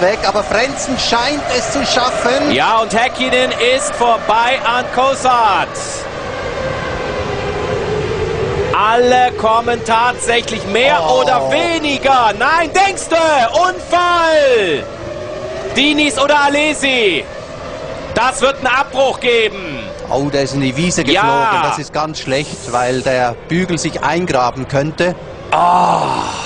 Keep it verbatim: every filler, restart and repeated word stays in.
weg, aber Frentzen scheint es zu schaffen. Ja, und Häkkinen ist vorbei an Cossart. Alle kommen tatsächlich mehr Oh. oder weniger. Nein, denkst du? Unfall! Diniz oder Alesi? Das wird einen Abbruch geben. Oh, der ist in die Wiese geflogen. Ja. Das ist ganz schlecht, weil der Bügel sich eingraben könnte. Oh.